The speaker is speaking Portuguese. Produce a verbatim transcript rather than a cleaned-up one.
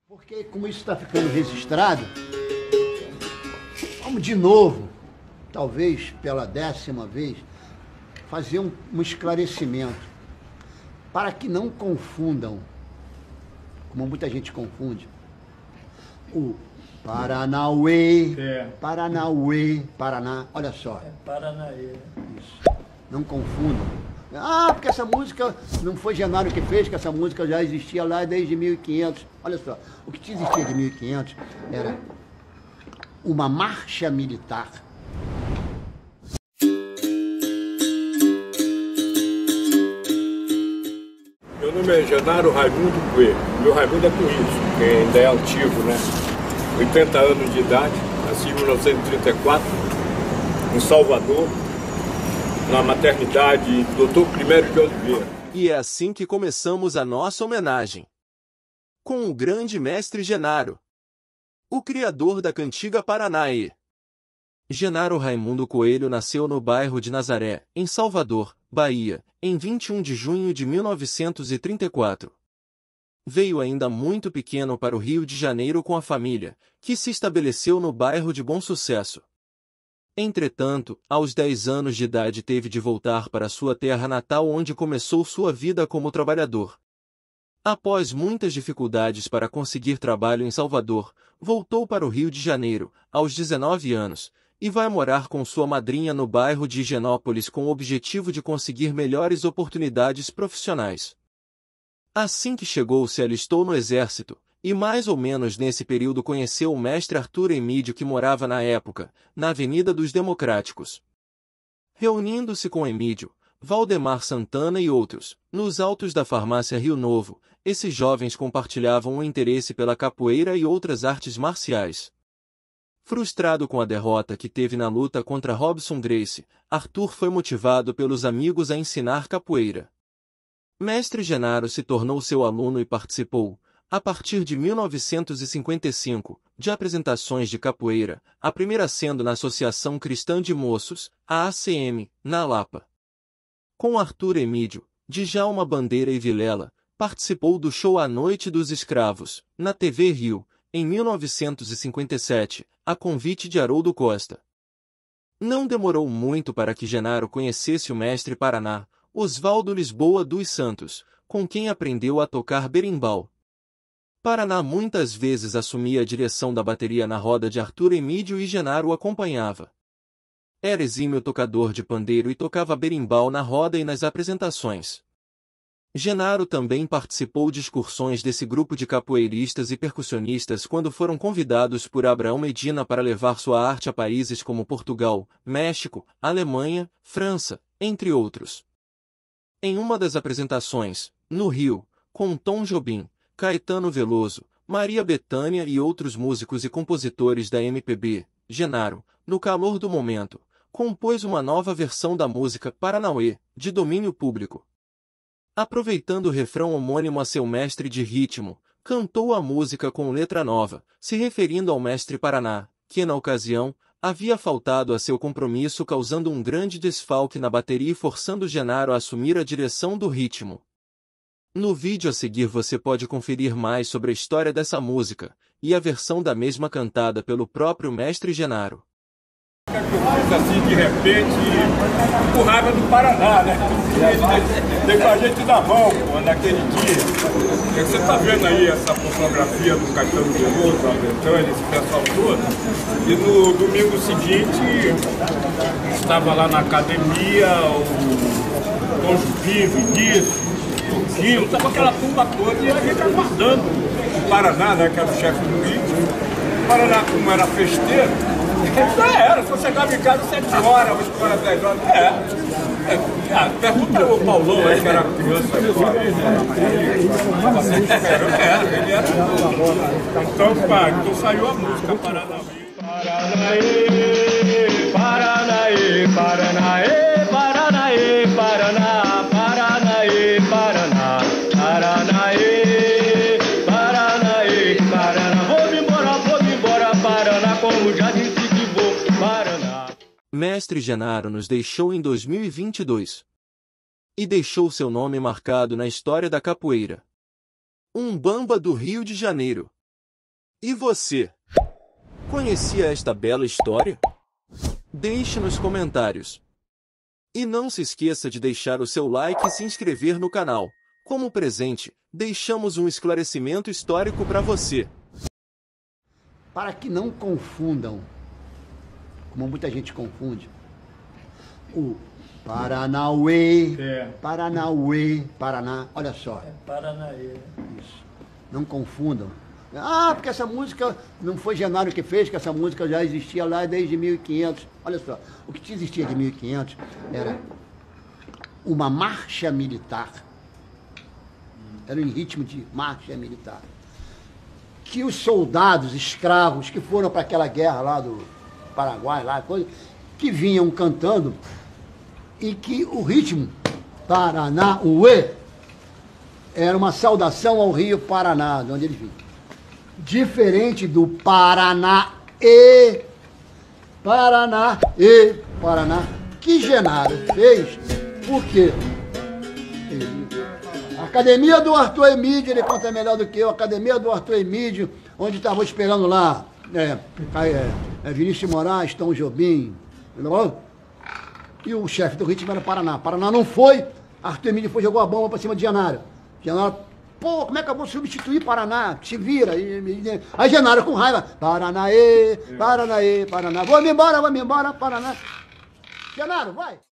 Porque como isso está ficando registrado, vamos de novo, talvez pela décima vez, fazer um, um esclarecimento, para que não confundam, como muita gente confunde, o Paranauê, é. Paranauê, Paraná, olha só. É Paranaê. Isso, não confundam. Ah, porque essa música não foi Genaro que fez, que essa música já existia lá desde mil e quinhentos. Olha só, o que existia de mil e quinhentos era uma marcha militar. Meu nome é Genaro Raimundo Coelho. Meu Raimundo é com isso, que ainda é altivo, né? oitenta anos de idade, nasci em mil novecentos e trinta e quatro, em Salvador, na maternidade doutor Primério de Oliveira. E é assim que começamos a nossa homenagem. Com o grande mestre Genaro, o criador da cantiga Paranaê. Genaro Raimundo Coelho nasceu no bairro de Nazaré, em Salvador, Bahia, em vinte e um de junho de mil novecentos e trinta e quatro. Veio ainda muito pequeno para o Rio de Janeiro com a família, que se estabeleceu no bairro de Bom Sucesso. Entretanto, aos dez anos de idade teve de voltar para sua terra natal onde começou sua vida como trabalhador. Após muitas dificuldades para conseguir trabalho em Salvador, voltou para o Rio de Janeiro, aos dezenove anos, e vai morar com sua madrinha no bairro de Higienópolis com o objetivo de conseguir melhores oportunidades profissionais. Assim que chegou se alistou no exército, e mais ou menos nesse período conheceu o mestre Arthur Emídio que morava na época, na Avenida dos Democráticos. Reunindo-se com Emídio, Valdemar Santana e outros, nos altos da farmácia Rio Novo, esses jovens compartilhavam o interesse pela capoeira e outras artes marciais. Frustrado com a derrota que teve na luta contra Robson Gracie, Arthur foi motivado pelos amigos a ensinar capoeira. Mestre Genaro se tornou seu aluno e participou, a partir de mil novecentos e cinquenta e cinco, de apresentações de capoeira, a primeira sendo na Associação Cristã de Moços, a A C M, na Lapa. Com Arthur Emídio, Djalma Bandeira e Vilela, participou do show A Noite dos Escravos, na T V Rio, em mil novecentos e cinquenta e sete, a convite de Haroldo Costa. Não demorou muito para que Genaro conhecesse o mestre Paraná, Oswaldo Lisboa dos Santos, com quem aprendeu a tocar berimbau. Paraná muitas vezes assumia a direção da bateria na roda de Arthur Emídio e Genaro o acompanhava. Era exímio tocador de pandeiro e tocava berimbau na roda e nas apresentações. Genaro também participou de excursões desse grupo de capoeiristas e percussionistas quando foram convidados por Abraão Medina para levar sua arte a países como Portugal, México, Alemanha, França, entre outros. Em uma das apresentações, no Rio, com Tom Jobim, Caetano Veloso, Maria Bethânia e outros músicos e compositores da M P B, Genaro, no calor do momento, compôs uma nova versão da música Paranauê, de domínio público. Aproveitando o refrão homônimo a seu mestre de ritmo, cantou a música com letra nova, se referindo ao mestre Paraná, que na ocasião, havia faltado a seu compromisso causando um grande desfalque na bateria e forçando Genaro a assumir a direção do ritmo. No vídeo a seguir você pode conferir mais sobre a história dessa música, e a versão da mesma cantada pelo próprio mestre Genaro. Assim, de repente, com raiva do Paraná, né? Tem com a gente na mão, pô, naquele dia. Você tá vendo aí essa fotografia do Caetano Veloso, a Betânia, esse pessoal todo. E no domingo seguinte, estava lá na academia, o Tom Jobim, Vinícius, o Guinho, estava aquela turma toda e a gente aguardando o Paraná, né, que era o chefe do ritmo. O Paraná, como era festeiro, já era, só chegava em casa sete horas, oito horas, dez horas. É. é. Ah, pergunta ao Paulão aí, que era criança. É, ele era. Então, pá, então saiu a música, Paranaí. Paranaí, Paranaí, Paranaí, Paranaí, Paraná, Paranaí, Paraná, Paranaí, Paranaí, Paraná. Vou-me embora, vou-me embora, Paraná, como já disse. Mestre Genaro nos deixou em dois mil e vinte e dois. E deixou seu nome marcado na história da capoeira. Um bamba do Rio de Janeiro. E você? Conhecia esta bela história? Deixe nos comentários. E não se esqueça de deixar o seu like e se inscrever no canal. Como presente, deixamos um esclarecimento histórico para você. Para que não confundam, como muita gente confunde, o Paranauê, É. Paranauê, Paraná, olha só. É Paranaí. Isso. Não confundam. Ah, porque essa música não foi Genaro que fez, que essa música já existia lá desde mil e quinhentos. Olha só, o que existia de mil e quinhentos era uma marcha militar. Era em ritmo de marcha militar. Que os soldados escravos que foram para aquela guerra lá do Paraguai, lá, coisa, que vinham cantando, e que o ritmo Paranauê era uma saudação ao rio Paraná, de onde eles vinham. Diferente do Paraná e Paraná e Paraná, que Genaro fez, por quê? A Academia do Arthur Emídio, ele conta melhor do que eu, a Academia do Arthur Emídio, onde estavam esperando lá, é, é, é, Vinícius de Moraes, Tom Jobim, e o chefe do ritmo era Paraná. Paraná não foi, Arthur Emídio foi, jogou a bomba para cima de Genaro. Genaro, pô, como é que eu vou substituir Paraná? Se vira. Aí Genaro com raiva, Paranaê, Paranaê, Paraná, vou-me embora, vou-me embora, Paraná. Genaro, vai.